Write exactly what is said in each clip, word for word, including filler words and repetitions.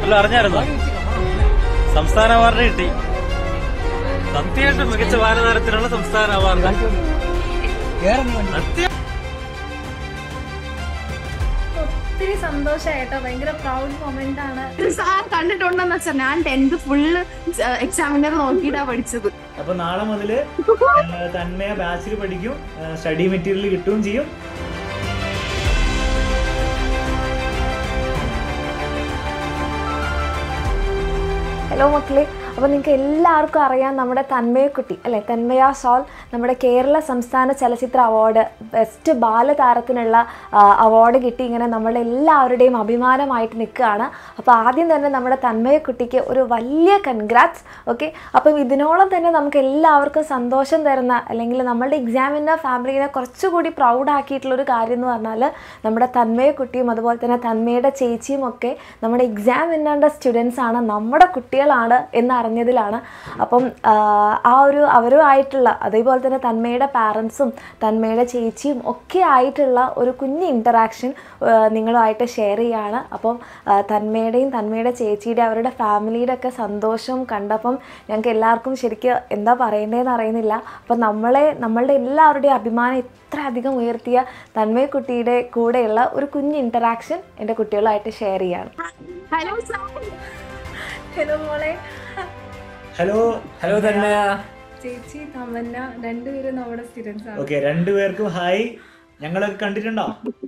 വല്ലതും അറിഞ്ഞായിരുന്നോ? സംസ്ഥാന അവാർഡ് കിട്ടി. സത്യമായിട്ട് മികച്ച ബാലതാരത്തിനുള്ള സംസ്ഥാന അവാർഡ്. ഒത്തിരി സന്തോഷായിട്ടോ, ഭയങ്കര പ്രൗഡ് മൊമെന്റ് ആണ്. സാർ കണ്ടിട്ടുണ്ടെന്ന് വെച്ചാൽ ഞാൻ ടെൻത്ത് ഫുള്ള് എക്സാമിനർ നോക്കിയിട്ടാ പഠിച്ചത്. അപ്പൊ നാളെ മുതല് തന്മയ ബാച്ചിൽ പഠിക്കും, സ്റ്റഡി മെറ്റീരിയൽ കിട്ടുകയും ചെയ്യും. ഹലോ മക്കളെ, അപ്പോൾ നിങ്ങൾക്ക് എല്ലാവർക്കും അറിയാം നമ്മുടെ തന്മയക്കുട്ടി അല്ലേ, തന്മയ സോൾ നമ്മുടെ കേരള സംസ്ഥാന ചലച്ചിത്ര അവാർഡ് ബെസ്റ്റ് ബാലതാരത്തിനുള്ള അവാർഡ് കിട്ടി. ഇങ്ങനെ നമ്മളുടെ എല്ലാവരുടെയും അഭിമാനമായിട്ട് നിൽക്കുകയാണ്. അപ്പോൾ ആദ്യം തന്നെ നമ്മുടെ തന്മയക്കുട്ടിക്ക് ഒരു വലിയ കൺഗ്രാറ്റ്സ്. ഓക്കെ, അപ്പം ഇതിനോളം തന്നെ നമുക്ക് എല്ലാവർക്കും സന്തോഷം തരുന്ന, അല്ലെങ്കിൽ നമ്മളുടെ എക്സാമിൻ്റെ ഫാമിലിനെ കുറച്ചുകൂടി പ്രൗഡാക്കിയിട്ടുള്ളൊരു കാര്യം എന്ന് പറഞ്ഞാൽ നമ്മുടെ തന്മയക്കുട്ടിയും അതുപോലെ തന്നെ തന്മയുടെ ചേച്ചിയും ഒക്കെ നമ്മുടെ എക്സാമിൻ്റെ സ്റ്റുഡൻസ് ആണ്, നമ്മുടെ കുട്ടികളാണ് എന്ന് അറിഞ്ഞതിലാണ്. അപ്പം ആ ഒരു അവരുമായിട്ടുള്ള, അതേപോലെ തന്നെ തന്മയുടെ പാരൻസും തന്മയുടെ ചേച്ചിയും ഒക്കെ ആയിട്ടുള്ള ഒരു കുഞ്ഞ് ഇൻറ്ററാക്ഷൻ നിങ്ങളുമായിട്ട് ഷെയർ ചെയ്യുകയാണ്. അപ്പം തന്മയുടെയും തന്മയുടെ ചേച്ചിയുടെ അവരുടെ ഫാമിലിയുടെ ഒക്കെ സന്തോഷം കണ്ടപ്പം ഞങ്ങൾക്ക് എല്ലാവർക്കും ശരിക്കും എന്താ പറയേണ്ടതെന്ന് അറിയുന്നില്ല. അപ്പം നമ്മളെ നമ്മളുടെ എല്ലാവരുടെയും അഭിമാനം ഇത്ര അധികം ഉയർത്തിയ തന്മയക്കുട്ടിയുടെ കൂടെയുള്ള ഒരു കുഞ്ഞ് ഇൻറ്ററാക്ഷൻ എൻ്റെ കുട്ടികളുമായിട്ട് ഷെയർ ചെയ്യാണ്. ഹലോ ഹലോ മോളെ. Hello hello Tanmaya. ചേച്ചി തമന്ന രണ്ടുപേരും നമ്മുടെ സ്റ്റുഡൻസ് ആണ്. ഓക്കെ, രണ്ടുപേർക്കും ഹായ്. ഞങ്ങളൊക്കെ കണ്ടിട്ടുണ്ടോ?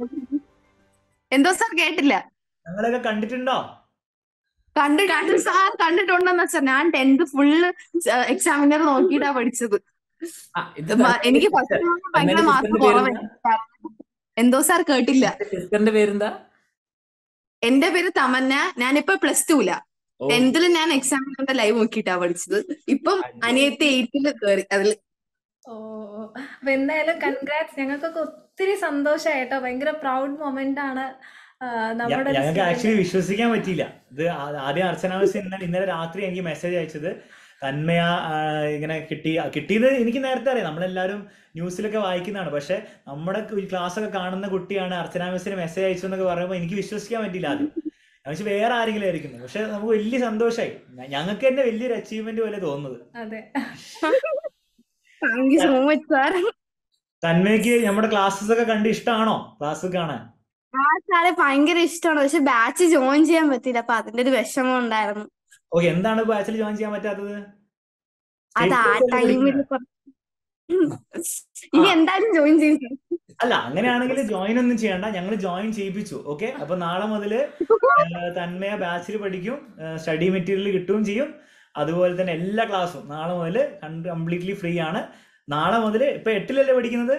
എന്തോ സാർ കേട്ടില്ല. ഞങ്ങളൊക്കെ കണ്ടിട്ടുണ്ടോ? കണ്ടിട്ടുണ്ട് സാർ കണ്ടിട്ടുണ്ടെന്ന് വെച്ചാൽ ഞാൻ ടെൻത്ത് ഫുള്ള് എക്സാമിനർ നോക്കിയിട്ടാ പഠിച്ചത്. എനിക്ക് ഭയങ്കര മാർക്ക് കുറവായിരുന്നു. എന്തോ സാർ കേട്ടില്ല. പേരെന്താ? എന്റെ പേര് തമന്ന. ഞാനിപ്പോ പ്ലസ് ടൂല. ടെൻത്തില് ഞാൻ എക്സാമിന്റെ ലൈവ് നോക്കിയിട്ടാ പഠിച്ചത്. ഇപ്പം അനിയത്തി എയ്റ്റില് കയറി അതില്. ഓ, അപ്പൊ എന്തായാലും കൺഗ്രാറ്റ്സ്. ഞങ്ങൾക്കൊക്കെ ഒത്തിരി സന്തോഷായിട്ടോ, ഭയങ്കര പ്രൗഡ് മൊമെന്റ് ആണ്. ഞങ്ങൾക്ക് ആക്ച്വലി വിശ്വസിക്കാൻ പറ്റിയില്ല. ഇത് ആദ്യം അർച്ചന മിസ് ഇന്നലെ ഇന്നലെ രാത്രി എനിക്ക് മെസ്സേജ് അയച്ചത് തന്മയ ഇങ്ങനെ കിട്ടി കിട്ടിയത് എനിക്ക് നേരത്തെ അറിയാം, നമ്മളെല്ലാവരും ന്യൂസിലൊക്കെ വായിക്കുന്നതാണ്. പക്ഷെ നമ്മുടെ ക്ലാസ് ഒക്കെ കാണുന്ന കുട്ടിയാണ് അർച്ചന മിസ്സിന് മെസ്സേജ് അയച്ചു എന്നൊക്കെ പറയുമ്പോൾ എനിക്ക് വിശ്വസിക്കാൻ പറ്റിയില്ല ആദ്യം. പക്ഷെ വേറെ ആരെങ്കിലും ആയിരിക്കുന്നു. പക്ഷെ നമുക്ക് വലിയ സന്തോഷമായി. ഞങ്ങൾക്ക് തന്നെ വലിയൊരു അച്ചീവ്മെന്റ് പോലെ തോന്നുന്നത്. തന്മയ്ക്ക് നമ്മുടെ ക്ലാസ്സസ് ഒക്കെ കണ്ട് ഇഷ്ടമാണോ? ക്ലാസ് കാണാൻ ഭയങ്കര ഇഷ്ടമാണ്. പക്ഷെ ബാച്ച് ജോയിൻ ചെയ്യാൻ പറ്റില്ല. അപ്പൊ അതിന്റെ ഒരു വിഷമം ഉണ്ടായിരുന്നു. ഓക്കെ, എന്താണ് ബാച്ചിൽ ജോയിൻ ചെയ്യാൻ പറ്റാത്തത്? അത് ആ ടൈമിൽ ഇനി എന്തായാലും ജോയിൻ ചെയ്യും. അല്ല, അങ്ങനെയാണെങ്കിൽ ജോയിൻ ഒന്നും ചെയ്യണ്ട, ഞങ്ങൾ ജോയിൻ ചെയ്യിപ്പിച്ചു. ഓക്കെ, അപ്പൊ നാളെ മുതല് തന്മയ ബാച്ചിൽ പഠിക്കും, സ്റ്റഡി മെറ്റീരിയൽ കിട്ടുകയും ചെയ്യും. അതുപോലെ തന്നെ എല്ലാ ക്ലാസ്സും നാളെ മുതൽ കംപ്ലീറ്റ്ലി ഫ്രീ ആണ്. നാളെ മുതൽ ഇപ്പൊ എട്ടിലല്ലേ പഠിക്കുന്നത്?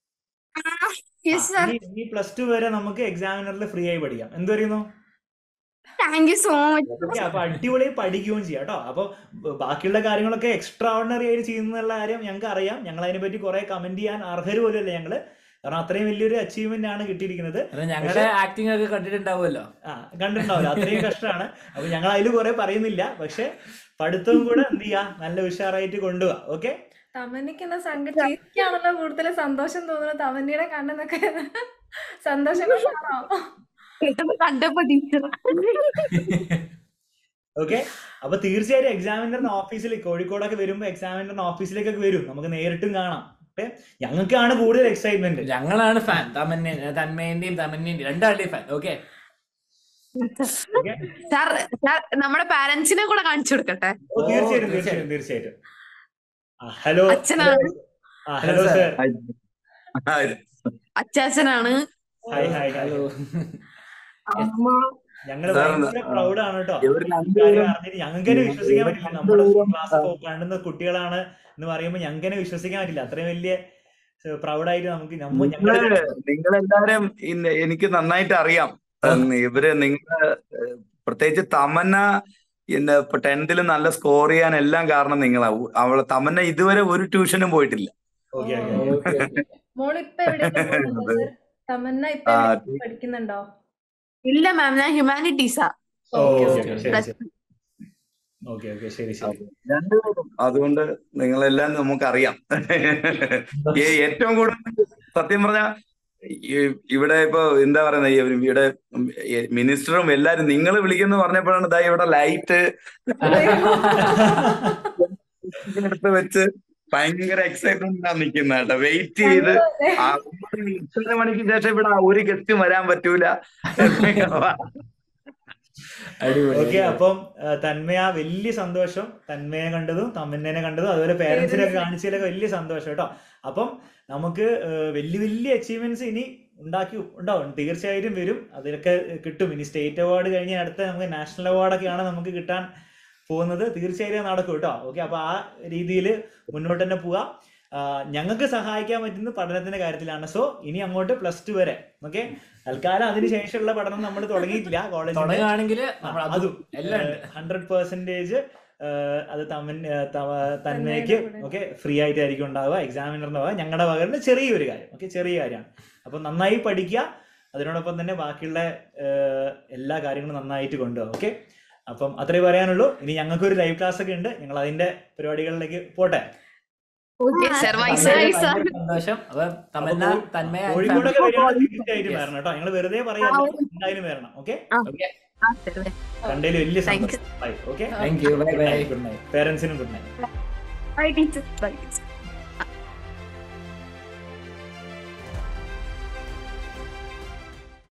ഇനി പ്ലസ് ടു വരെ നമുക്ക് എക്സാമിനറിൽ ഫ്രീ ആയി പഠിക്കാം. എന്ത് പറയുന്നു? Thank you so much. അപ്പൊ അടിപൊളി പഠിക്കുകയും ചെയ്യാം കേട്ടോ. അപ്പൊ ബാക്കിയുള്ള കാര്യങ്ങളൊക്കെ എക്സ്ട്രാ ഓർഡിനറി ആയിട്ട് ചെയ്യുന്നുള്ള കാര്യം ഞങ്ങൾക്ക് അറിയാം. ഞങ്ങൾ അതിനെ പറ്റി കുറെ കമന്റ് ചെയ്യാൻ അർഹര് പോലും ഞങ്ങള്, കാരണം അത്രയും വലിയൊരു അച്ചീവ്മെന്റ് ആണ് കിട്ടിയിരിക്കുന്നത്. ഞങ്ങളുടെ ആക്ടിംഗ് ഒക്കെ കണ്ടിട്ടുണ്ടാവുമല്ലോ. ആ, കണ്ടിട്ടുണ്ടാവില്ല, അത്രയും കഷ്ടമാണ്. അപ്പൊ ഞങ്ങൾ അതിൽ കുറെ പറയുന്നില്ല. പക്ഷെ പഠിത്തവും കൂടെ എന്ത് ചെയ്യാ, നല്ല ഉഷാറായിട്ട് കൊണ്ടുപോവാ. ഓക്കെ, തമന്നയ്ക്ക് സങ്കടം ചേച്ചിക്കാണല്ലോ കൂടുതൽ സന്തോഷം തോന്നുന്നത്. തമന്നയുടെ കണ്ണെന്നൊക്കെ സന്തോഷം കൊണ്ടാണോ? കണ്ടപ്പോ ടീച്ചർ. ഓക്കെ, അപ്പൊ തീർച്ചയായിട്ടും എക്സാമിനറിന്റെ ഓഫീസിൽ കോഴിക്കോടൊക്കെ വരുമ്പോ എക്സാമിനറിന്റെ ഓഫീസിലേക്കൊക്കെ വരും, നമുക്ക് നേരിട്ടും കാണാം. ഞങ്ങൾക്കാണ് കൂടുതൽ എക്സൈറ്റ്മെന്റ്. ഞങ്ങളാണ് ഫാൻ. തമന്ന തന്മയന്റെയും തമന്നന്റെയും രണ്ടാളുടെയും ഫാൻ. ഓക്കെ, സാർ നമ്മുടെ പാരന്റ്സിനെ കൂടെ കാണിച്ചു കൊടുക്കട്ടെ? തീർച്ചയായിട്ടും തീർച്ചയായിട്ടും തീർച്ചയായിട്ടും. ഹലോ അച്ഛനാണ്. Hello sir. അച്ചാച്ചനാണ്. Hi hi hello. അമ്മ. ഞങ്ങള് ഭയങ്കര പ്രൗഡാണ് കേട്ടോ. ഞങ്ങൾക്ക് തന്നെ വിശ്വസിക്കാൻ പറ്റില്ല, നമ്മുടെ ക്ലാസ് കാണുന്ന കുട്ടികളാണ് എന്ന് പറയുമ്പോൾ ഞങ്ങൾക്ക് തന്നെ വിശ്വസിക്കാൻ പറ്റില്ല. അത്രയും വലിയ പ്രൗഡായിട്ട് നമുക്ക് നിങ്ങളെല്ലാരും എനിക്ക് നന്നായിട്ട് അറിയാം. ഇവര് നിങ്ങള് പ്രത്യേകിച്ച് തമന്ന ഇപ്പൊ ടെൻത്തില് നല്ല സ്കോർ ചെയ്യാൻ എല്ലാം കാരണം നിങ്ങളാ. അവള് തമന്ന ഇതുവരെ ഒരു ട്യൂഷനും പോയിട്ടില്ല. പഠിക്കുന്നുണ്ടോ? ഇല്ല മാം, ഞാൻ ഹ്യൂമാനിറ്റീസാ. അതുകൊണ്ട് നിങ്ങളെല്ലാം നമുക്കറിയാം. ഏറ്റവും കൂടുതൽ സത്യം പറഞ്ഞ ഈ- ഇവിടെ ഇപ്പൊ എന്താ പറയുന്നത് ഈ ഒരു ഇവിടെ മിനിസ്റ്ററും എല്ലാരും നിങ്ങൾ വിളിക്കുന്നു പറഞ്ഞപ്പോഴാണ് ദാ ഇവിടെ ലൈറ്റ് എടുത്ത് വെച്ച് ഭയങ്കര എക്സൈറ്റ്മെന്റ് ആണ് നിൽക്കുന്നത് കേട്ടോ. വെയിറ്റ് ചെയ്ത് ആ ഒമ്പത് മണി- ഇത്ര മണിക്ക് ശേഷം ഇവിടെ ഒരു ഗസ്റ്റും വരാൻ പറ്റൂല. ഓക്കെ, അപ്പം ആ, തന്മയ വലിയ സന്തോഷം, തന്മയെ കണ്ടതും തമന്നേനെ കണ്ടതും അതുപോലെ പേരൻസിനൊക്കെ കാണിച്ചതിലൊക്കെ വലിയ സന്തോഷം കേട്ടോ. അപ്പം നമുക്ക് ആ, വലിയ വലിയ അച്ചീവ്മെന്റ്സ് ഇനി ഉണ്ടാക്കി ഉണ്ടാവും, തീർച്ചയായിട്ടും വരും, അതിലൊക്കെ കിട്ടും. ഇനി സ്റ്റേറ്റ് അവാർഡ് കഴിഞ്ഞ അടുത്ത നമുക്ക് നാഷണൽ അവാർഡൊക്കെയാണ് നമുക്ക് കിട്ടാൻ പോകുന്നത്. തീർച്ചയായിട്ടും നടക്കും കേട്ടോ. ഓക്കെ, അപ്പൊ ആ രീതിയിൽ മുന്നോട്ട് തന്നെ പോവാം. ഞങ്ങൾക്ക് സഹായിക്കാൻ പറ്റുന്ന പഠനത്തിന്റെ കാര്യത്തിലാണ്. സോ ഇനി അങ്ങോട്ട് പ്ലസ് ടു വരെ ഓക്കെ. തൽക്കാലം അതിനുശേഷമുള്ള പഠനം നമ്മൾ തുടങ്ങിയിട്ടില്ല കോളേജിൽ, തുടങ്ങുകയാണെങ്കിൽ അതും എല്ലാം ഉണ്ട്. ഹൺഡ്രഡ് പെർസെന്റേജ് അത് തമൻ തന്മയ്ക്ക് ഓക്കെ ഫ്രീ ആയിട്ടായിരിക്കും ഉണ്ടാവുക. എക്സാമിനറിന്റെ ഭാഗം ഞങ്ങളുടെ ഭാഗത്ത് ചെറിയൊരു കാര്യം ഓക്കെ, ചെറിയ കാര്യമാണ്. അപ്പൊ നന്നായി പഠിക്കുക, അതിനോടൊപ്പം തന്നെ ബാക്കിയുള്ള എല്ലാ കാര്യങ്ങളും നന്നായിട്ട് കൊണ്ടുപോകുക. ഓക്കെ, അപ്പം അത്രേ പറയാനുള്ളൂ. ഇനി ഞങ്ങൾക്കൊരു ലൈവ് ക്ലാസ് ഒക്കെ ഉണ്ട്, ഞങ്ങൾ അതിന്റെ പരിപാടികളിലേക്ക് പോട്ടെ. സന്തോഷം. അപ്പൊ തമന്ന തന്മയ കോഴിക്കോടൊക്കെ വരികയാണെങ്കിൽ തീർച്ചയായിട്ടും വരണം കേട്ടോ. ഞങ്ങൾ വെറുതെ പറയാം, എന്തായാലും വരണം. ഓക്കെ, കണ്ടതിൽ വലിയ സന്തോഷം. Bye. Okay, thank you. Bye bye. Good night. പേരൻസിനും good night. Bye teacher. Bye teacher.